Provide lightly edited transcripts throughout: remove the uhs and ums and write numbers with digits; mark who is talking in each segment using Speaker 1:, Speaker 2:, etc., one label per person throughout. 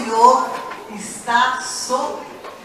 Speaker 1: Senhor está sobre.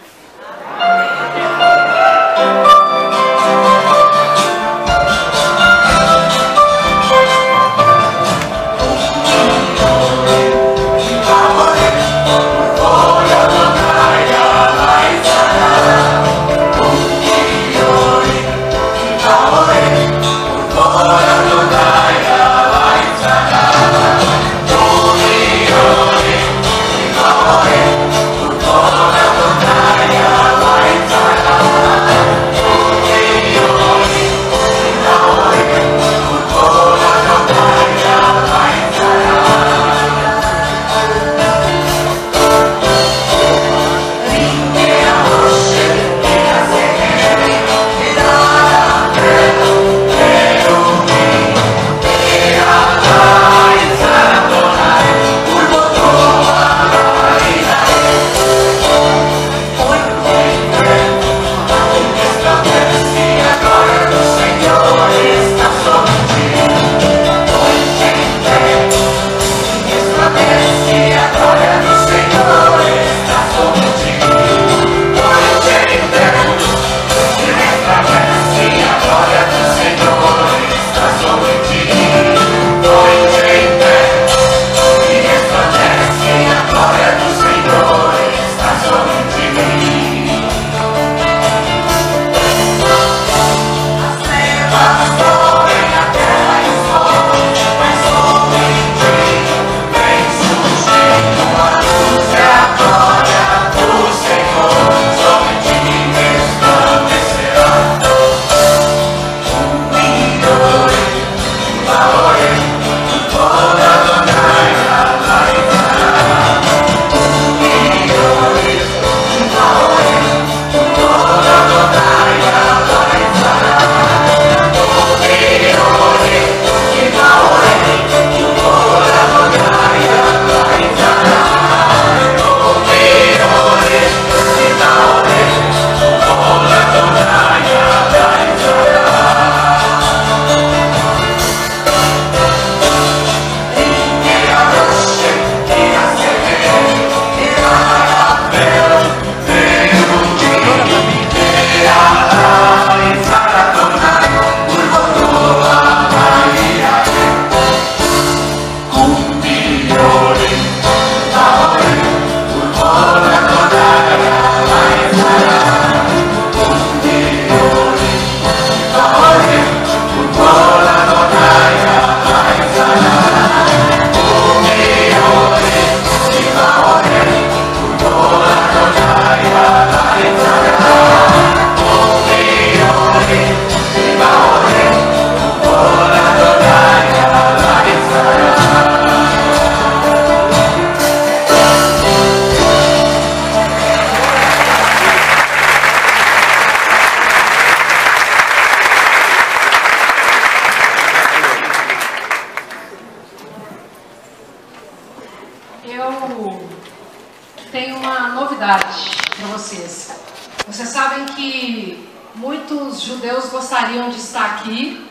Speaker 2: tenho uma novidade para vocês. Vocês sabem que muitos judeus gostariam de estar aqui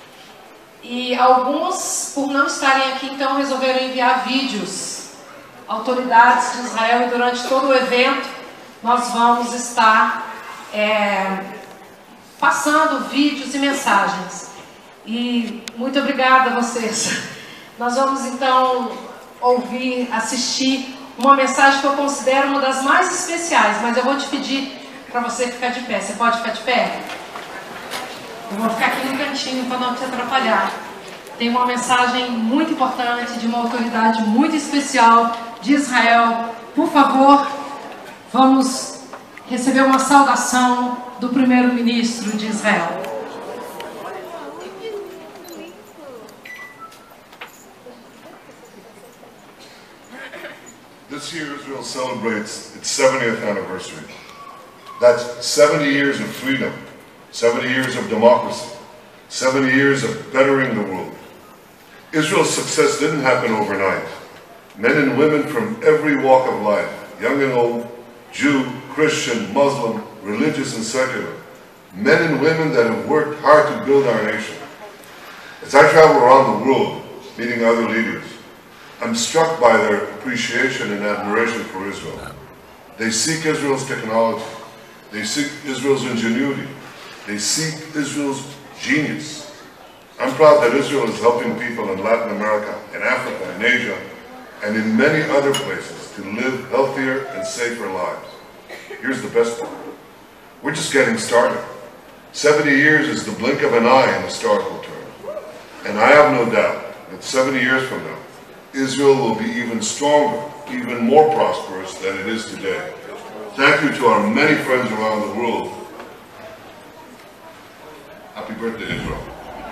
Speaker 2: e alguns, por não estarem aqui, então resolveram enviar vídeos. Autoridades de Israel, e durante todo o evento nós vamos estar passando vídeos e mensagens. E muito obrigada a vocês. Nós vamos então ouvir, assistir uma mensagem que eu considero uma das mais especiais, mas eu vou te pedir para você ficar de pé. Você pode ficar de pé? Eu vou ficar aqui no cantinho para não te atrapalhar. Tem uma mensagem muito importante de uma autoridade muito especial de Israel. Por favor, vamos receber uma saudação do primeiro-ministro de Israel.
Speaker 3: This year Israel celebrates its 70th anniversary. That's 70 years of freedom, 70 years of democracy, 70 years of bettering the world. Israel's success didn't happen overnight. Men and women from every walk of life, young and old, Jew, Christian, Muslim, religious and secular, men and women that have worked hard to build our nation. As I travel around the world, meeting other leaders, I'm struck by their appreciation and admiration for Israel. They seek Israel's technology. They seek Israel's ingenuity. They seek Israel's genius. I'm proud that Israel is helping people in Latin America, in Africa, in Asia, and in many other places to live healthier and safer lives. Here's the best part. We're just getting started. 70 years is the blink of an eye in historical terms. And I have no doubt that 70 years from now, Israel will be even stronger, even more prosperous than it is today. Thank you to our many friends around the world. Happy birthday, Israel.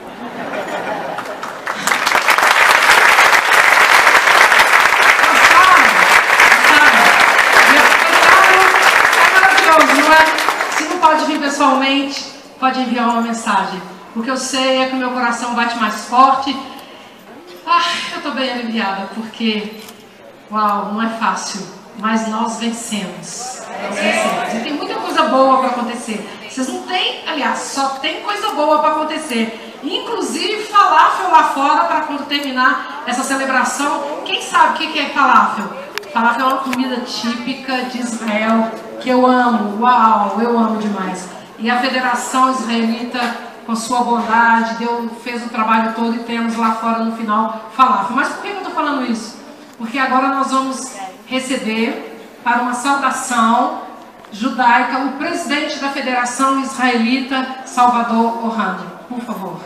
Speaker 2: Se não pode vir pessoalmente, pode enviar uma mensagem. O que eu sei é que o meu coração bate mais forte. Eu estou bem aliviada, porque, uau, não é fácil, mas nós vencemos. Nós vencemos. E tem muita coisa boa para acontecer. Vocês não têm, aliás, só tem coisa boa para acontecer. Inclusive falafel lá fora, para quando terminar essa celebração. Quem sabe o que é falafel? Falafel é uma comida típica de Israel, que eu amo. Uau, eu amo demais. E a Federação Israelita, com sua bondade, fez o trabalho todo e temos lá fora no final falafel. Mas por que eu estou falando isso? Porque agora nós vamos receber, para uma saudação judaica, o presidente da Federação Israelita, Salvador Orlando. Por favor.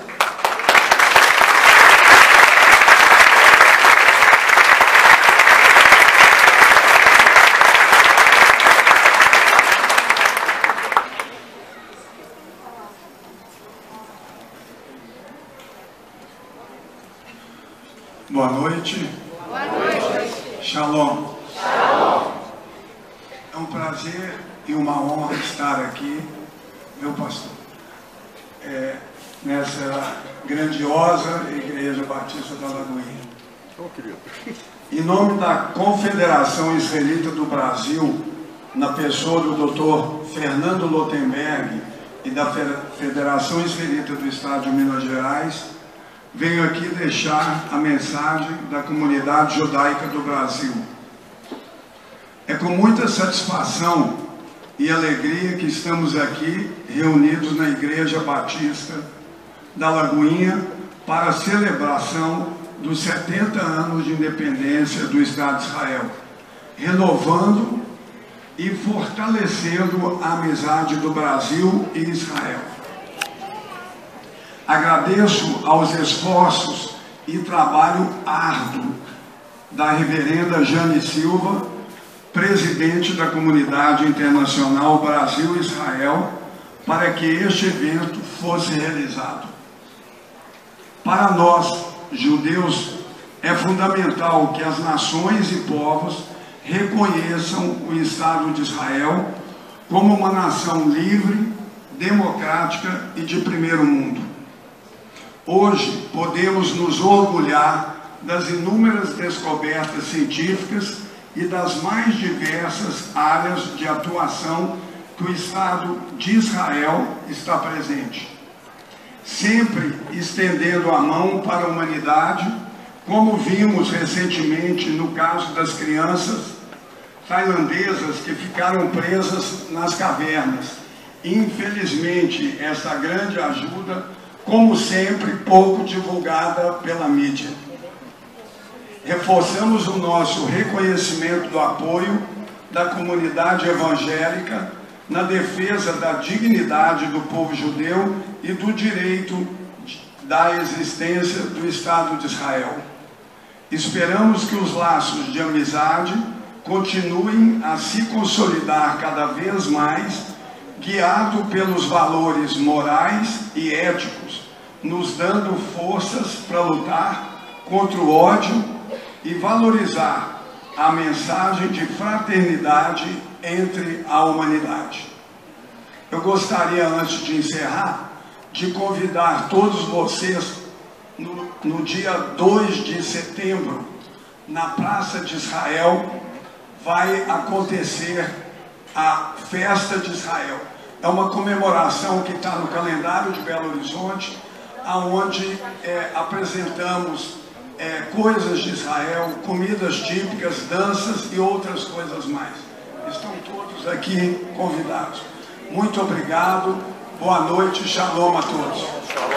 Speaker 4: Boa noite.
Speaker 2: Boa noite.
Speaker 4: Shalom.
Speaker 2: Shalom.
Speaker 4: É um prazer e uma honra estar aqui, meu pastor, nessa grandiosa Igreja Batista da Lagoinha. Em nome da Confederação Israelita do Brasil, na pessoa do Dr. Fernando Lotenberg e da Federação Israelita do Estado de Minas Gerais, venho aqui deixar a mensagem da comunidade judaica do Brasil. É com muita satisfação e alegria que estamos aqui reunidos na Igreja Batista da Lagoinha para a celebração dos 70 anos de independência do Estado de Israel, renovando e fortalecendo a amizade do Brasil e Israel. Agradeço aos esforços e trabalho árduo da reverenda Jane Silva, presidente da Comunidade Internacional Brasil-Israel, para que este evento fosse realizado. Para nós, judeus, é fundamental que as nações e povos reconheçam o Estado de Israel como uma nação livre, democrática e de primeiro mundo. Hoje, podemos nos orgulhar das inúmeras descobertas científicas e das mais diversas áreas de atuação que o Estado de Israel está presente, sempre estendendo a mão para a humanidade, como vimos recentemente no caso das crianças tailandesas que ficaram presas nas cavernas. Infelizmente, essa grande ajuda, como sempre, pouco divulgada pela mídia. Reforçamos o nosso reconhecimento do apoio da comunidade evangélica na defesa da dignidade do povo judeu e do direito da existência do Estado de Israel. Esperamos que os laços de amizade continuem a se consolidar cada vez mais, guiado pelos valores morais e éticos, nos dando forças para lutar contra o ódio e valorizar a mensagem de fraternidade entre a humanidade. Eu gostaria, antes de encerrar, de convidar todos vocês no dia 2 de setembro, na Praça de Israel, vai acontecer a Festa de Israel. É uma comemoração que está no calendário de Belo Horizonte, onde apresentamos coisas de Israel, comidas típicas, danças e outras coisas mais. Estão todos aqui convidados. Muito obrigado, boa noite, shalom a todos.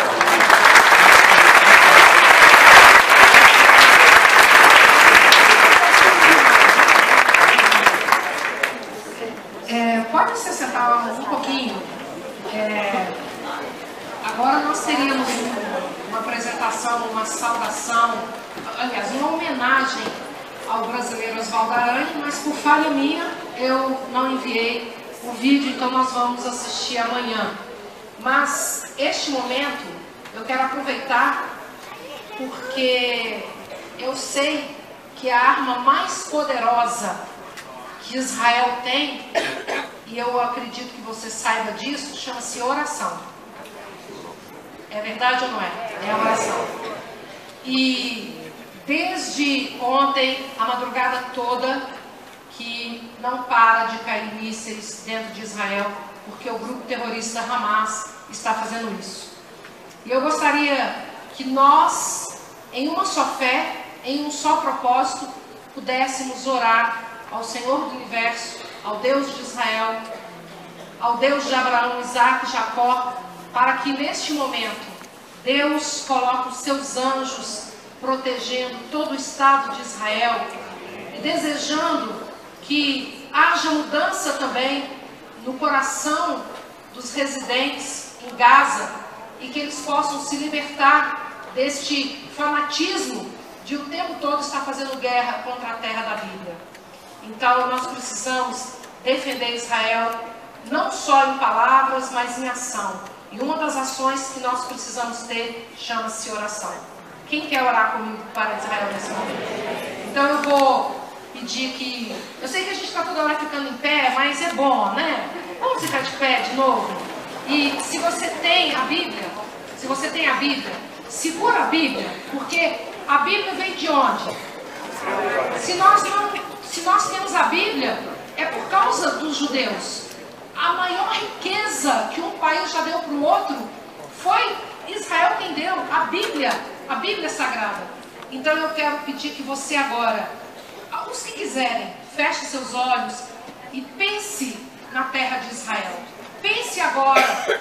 Speaker 2: Pode se sentar um pouquinho. Agora nós teríamos uma apresentação, uma saudação, aliás, uma homenagem ao brasileiro Oswaldo Aranha, mas por falha minha eu não enviei o vídeo, então nós vamos assistir amanhã. Mas este momento eu quero aproveitar porque eu sei que a arma mais poderosa que Israel tem, e eu acredito que você saiba disso, chama-se oração. É verdade ou não é? É a oração. E desde ontem, a madrugada toda, que não para de cair mísseis dentro de Israel, porque o grupo terrorista Hamas está fazendo isso. E eu gostaria que nós, em uma só fé, em um só propósito, pudéssemos orar ao Senhor do Universo, ao Deus de Israel, ao Deus de Abraão, Isaac e Jacó, para que neste momento Deus coloque os seus anjos protegendo todo o Estado de Israel e desejando que haja mudança também no coração dos residentes em Gaza e que eles possam se libertar deste fanatismo de o tempo todo estar fazendo guerra contra a terra da Bíblia. Então nós precisamos defender Israel não só em palavras, mas em ação. E uma das ações que nós precisamos ter chama-se oração. Quem quer orar comigo para Israel nesse momento? Então eu vou pedir que... Eu sei que a gente está toda hora ficando em pé, mas é bom, né? Vamos ficar de pé de novo? E se você tem a Bíblia, segura a Bíblia, porque a Bíblia vem de onde? Se nós temos a Bíblia, é por causa dos judeus. A maior riqueza que um país já deu para o outro foi Israel quem deu, a Bíblia Sagrada. Então eu quero pedir que você agora, os que quiserem, feche seus olhos e pense na terra de Israel. Pense agora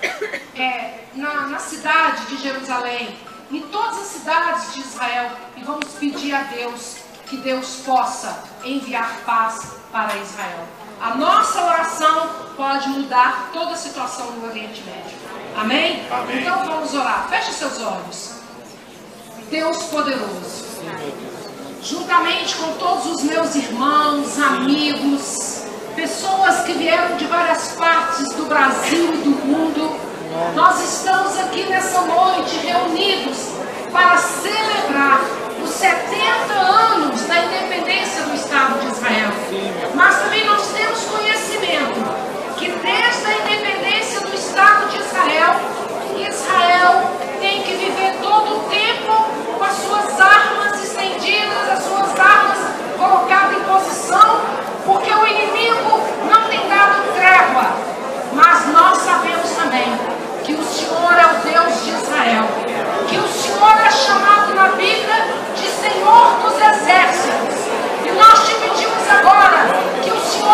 Speaker 2: na cidade de Jerusalém, em todas as cidades de Israel, e vamos pedir a Deus que Deus possa enviar paz para Israel. A nossa oração pode mudar toda a situação no Oriente Médio. Amém? Amém. Então vamos orar. Feche seus olhos. Deus poderoso, juntamente com todos os meus irmãos, amigos, pessoas que vieram de várias partes do Brasil e do mundo, nós estamos aqui nessa noite reunidos para celebrar os 70 anos da independência do Estado de Israel. Mas também nós temos conhecimento que desde a independência do Estado de Israel, Israel tem que viver todo o tempo com as suas armas estendidas, as suas armas colocadas em posição, porque o inimigo não tem dado trégua. Mas nós sabemos também que o Senhor é o Deus de Israel, que o Senhor é chamado na Bíblia de Senhor dos Exércitos. E nós te pedimos agora que o Senhor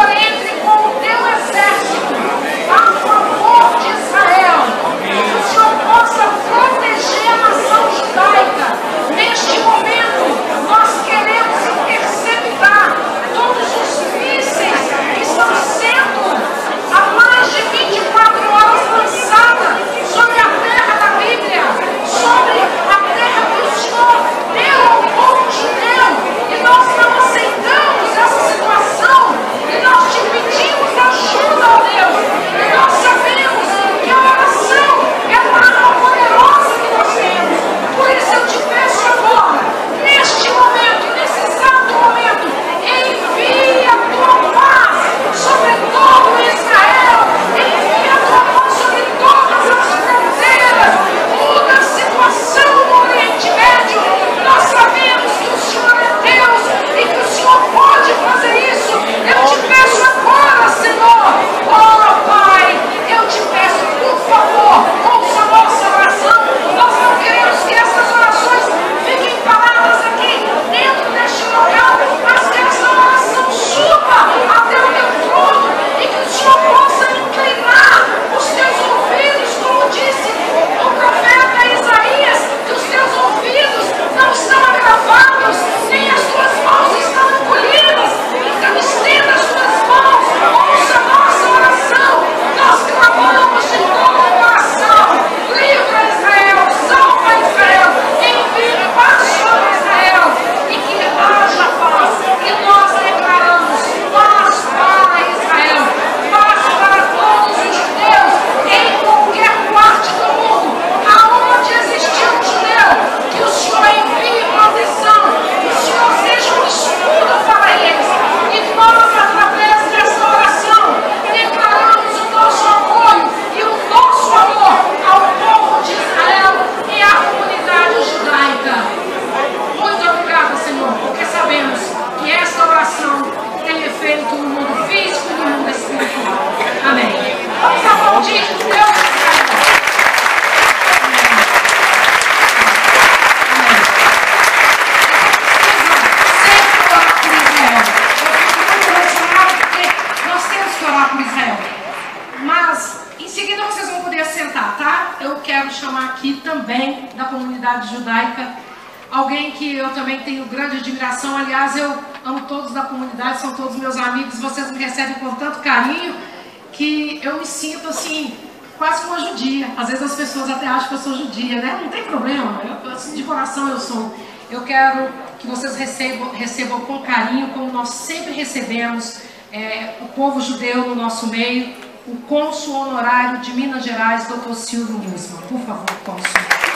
Speaker 2: também da comunidade judaica, alguém que eu também tenho grande admiração. Aliás, eu amo todos da comunidade, são todos meus amigos, vocês me recebem com tanto carinho que eu me sinto assim, quase uma judia. Às vezes as pessoas até acham que eu sou judia, né? Não tem problema, de coração eu sou. Eu quero que vocês recebam com carinho, como nós sempre recebemos o povo judeu no nosso meio, o cônsul honorário de Minas Gerais, Dr. Silvio Musman. Por favor, cônsul.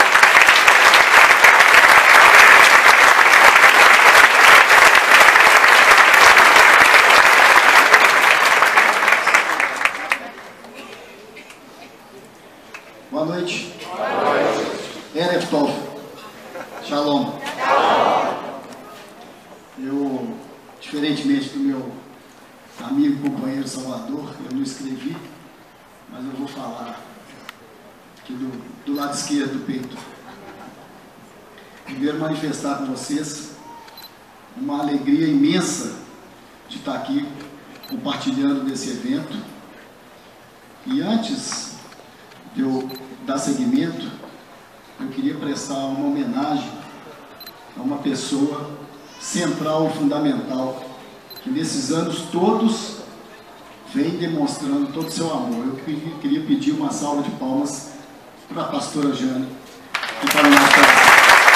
Speaker 5: Boa noite. Erev Tov. Shalom. Eu, diferentemente do meu amigo e companheiro Salvador, eu não escrevi, mas eu vou falar aqui do lado esquerdo do peito. Primeiro, manifestar com vocês uma alegria imensa de estar aqui compartilhando desse evento. E antes de eu dar seguimento, eu queria prestar uma homenagem a uma pessoa central e fundamental, que nesses anos todos vem demonstrando todo o seu amor. Eu queria pedir uma salva de palmas para a pastora Jane, que está no nosso coração.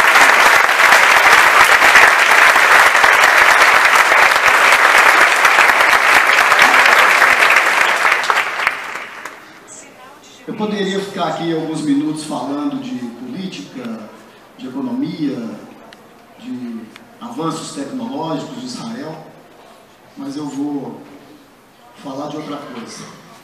Speaker 5: Eu poderia ficar aqui alguns minutos falando de política, de economia, de avanços tecnológicos de Israel, mas eu vou falar de outra coisa.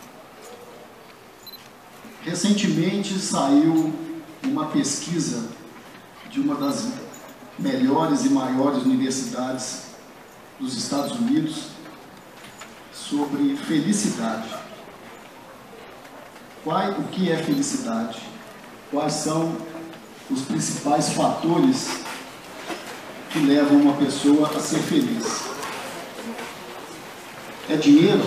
Speaker 5: Recentemente saiu uma pesquisa de uma das melhores e maiores universidades dos Estados Unidos sobre felicidade. O que é felicidade? Quais são os principais fatores que levam uma pessoa a ser feliz? É dinheiro?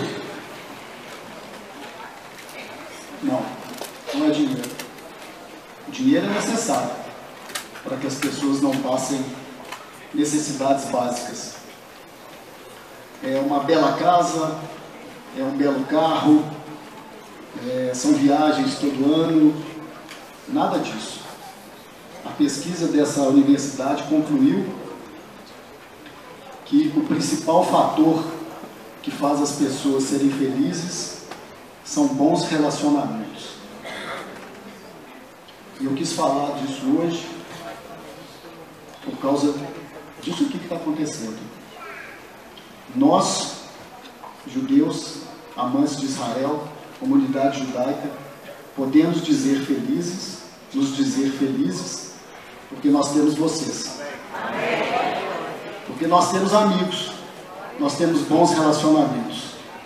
Speaker 5: Não, não é dinheiro. O dinheiro é necessário para que as pessoas não passem necessidades básicas. É uma bela casa, é um belo carro, são viagens todo ano, nada disso. A pesquisa dessa universidade concluiu que o principal fator que faz as pessoas serem felizes são bons relacionamentos. E eu quis falar disso hoje por causa disso aqui que está acontecendo. Nós, judeus, amantes de Israel, comunidade judaica, podemos nos dizer felizes, porque nós temos vocês. Porque nós temos amigos, nós temos bons relacionamentos.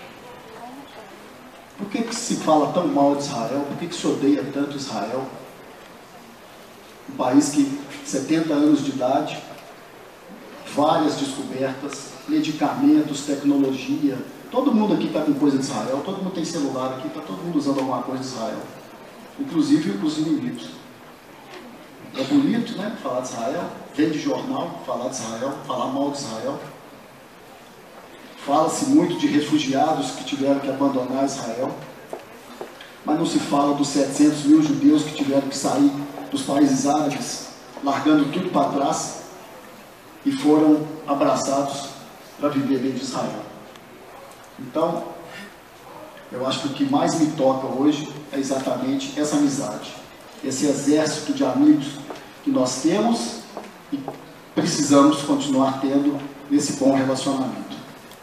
Speaker 5: Por que se fala tão mal de Israel? Por que se odeia tanto Israel? Um país que 70 anos de idade, várias descobertas, medicamentos, tecnologia. Todo mundo aqui está com coisa de Israel, todo mundo tem celular aqui, está todo mundo usando alguma coisa de Israel. Inclusive os inimigos. É bonito, né? Falar de Israel, vende jornal, falar de Israel, falar mal de Israel. Fala-se muito de refugiados que tiveram que abandonar Israel, mas não se fala dos 700 mil judeus que tiveram que sair dos países árabes, largando tudo para trás, e foram abraçados para viver dentro de Israel. Então, eu acho que o que mais me toca hoje é exatamente essa amizade, esse exército de amigos que nós temos e precisamos continuar tendo nesse bom relacionamento.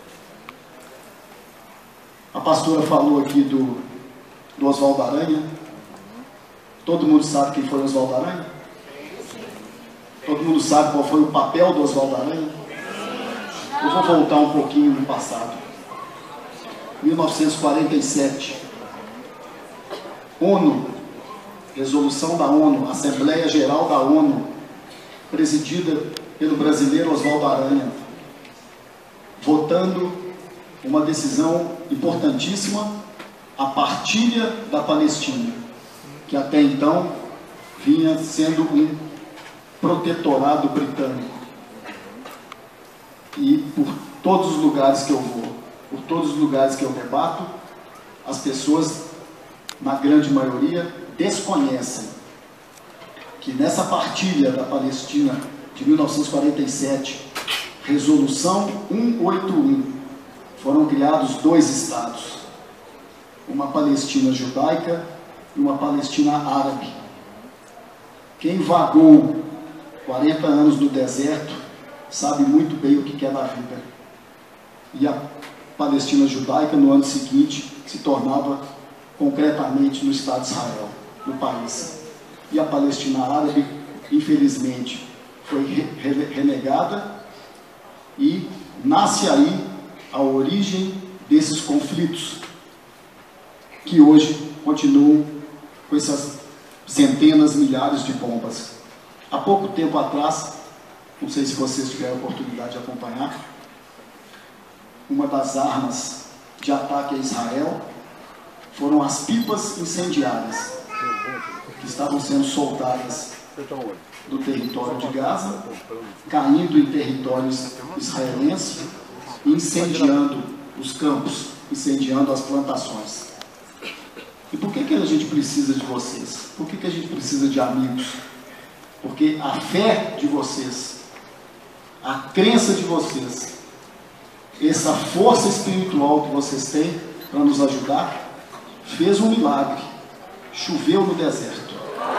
Speaker 5: A pastora falou aqui do Oswaldo Aranha. Todo mundo sabe quem foi Oswaldo Aranha? Todo mundo sabe qual foi o papel do Oswaldo Aranha? Eu vou voltar um pouquinho no passado. 1947, ONU, resolução da ONU, Assembleia Geral da ONU, presidida pelo brasileiro Oswaldo Aranha, votando uma decisão importantíssima, a partilha da Palestina, que até então vinha sendo um protetorado britânico. E por todos os lugares que eu vou, por todos os lugares que eu debato, as pessoas, na grande maioria, desconhecem que nessa partilha da Palestina de 1947, Resolução 181, foram criados 2 estados, uma Palestina judaica e uma Palestina árabe. Quem vagou 40 anos no deserto sabe muito bem o que é na vida. E a Palestina judaica, no ano seguinte, se tornava concretamente no Estado de Israel, no país. E a Palestina árabe, infelizmente, foi renegada, e nasce aí a origem desses conflitos, que hoje continuam com essas centenas, milhares de bombas. Há pouco tempo atrás, não sei se vocês tiveram a oportunidade de acompanhar, uma das armas de ataque a Israel foram as pipas incendiárias que estavam sendo soltadas do território de Gaza, caindo em territórios israelenses e incendiando os campos, incendiando as plantações. E por que a gente precisa de vocês? Por que a gente precisa de amigos? Porque a fé de vocês, a crença de vocês, essa força espiritual que vocês têm para nos ajudar, fez um milagre. Choveu no deserto.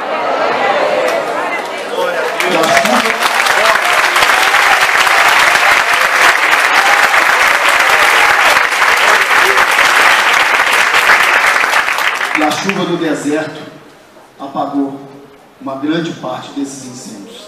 Speaker 5: E a chuva no deserto apagou uma grande parte desses incêndios.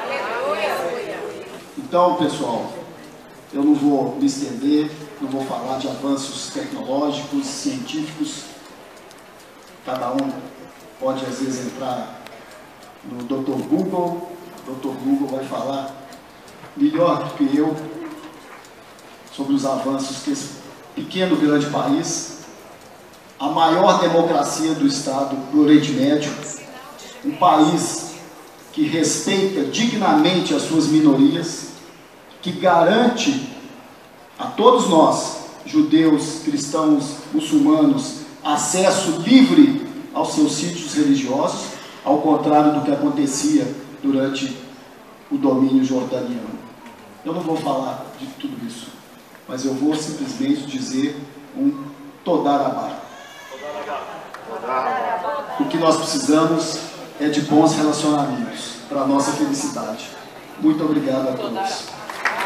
Speaker 5: Então, pessoal, eu não vou me estender, não vou falar de avanços tecnológicos, científicos. Cada um pode, às vezes, entrar no Dr. Google. O Dr. Google vai falar melhor do que eu sobre os avanços que esse pequeno, grande país, a maior democracia do Estado do Oriente Médio, um país que respeita dignamente as suas minorias, que garante a todos nós, judeus, cristãos, muçulmanos, acesso livre aos seus sítios religiosos, ao contrário do que acontecia durante o domínio jordaniano. Eu não vou falar de tudo isso, mas eu vou simplesmente dizer um Todarabá. O que nós precisamos é de bons relacionamentos para a nossa felicidade. Muito obrigado a todos.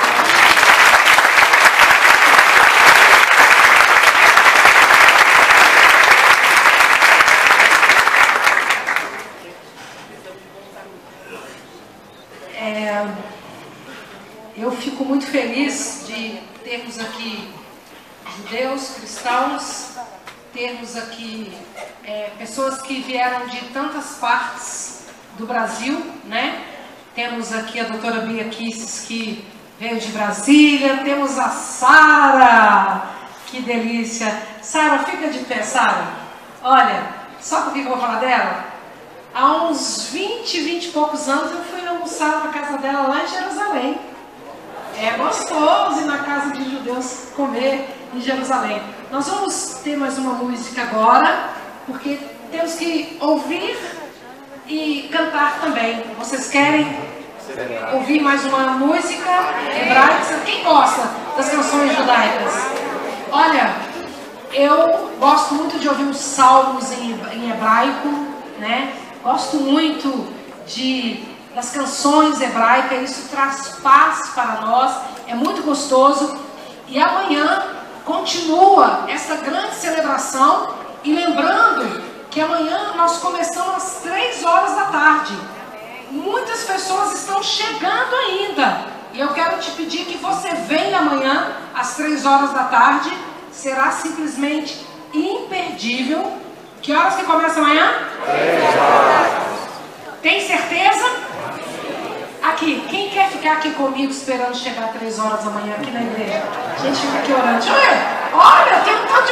Speaker 2: Eu fico muito feliz de termos aqui judeus, cristãos, termos aqui pessoas que vieram de tantas partes do Brasil, né? Temos aqui a doutora Bia Kisses, que veio de Brasília, temos a Sara, que delícia. Sara, fica de pé, Sara. Olha, só por que eu vou falar dela? Há uns 20 e poucos anos eu fui almoçar na casa dela lá em Jerusalém. É gostoso ir na casa de judeus comer em Jerusalém. Nós vamos ter mais uma música agora, porque temos que ouvir e cantar também. Vocês querem ouvir mais uma música hebraica? Quem gosta das canções judaicas? Olha, eu gosto muito de ouvir os salmos em hebraico, né? Gosto muito das canções hebraicas, isso traz paz para nós, é muito gostoso. E amanhã continua essa grande celebração, e lembrando que amanhã nós começamos às 3 horas da tarde. Muitas pessoas estão chegando ainda, e eu quero te pedir que você venha amanhã às 3 horas da tarde, será simplesmente imperdível. Que horas que começa amanhã? 3 horas. Tem certeza? Aqui, quem quer ficar aqui comigo esperando chegar 3 horas da manhã aqui na igreja? A gente fica aqui orando. Olha, tem um tanto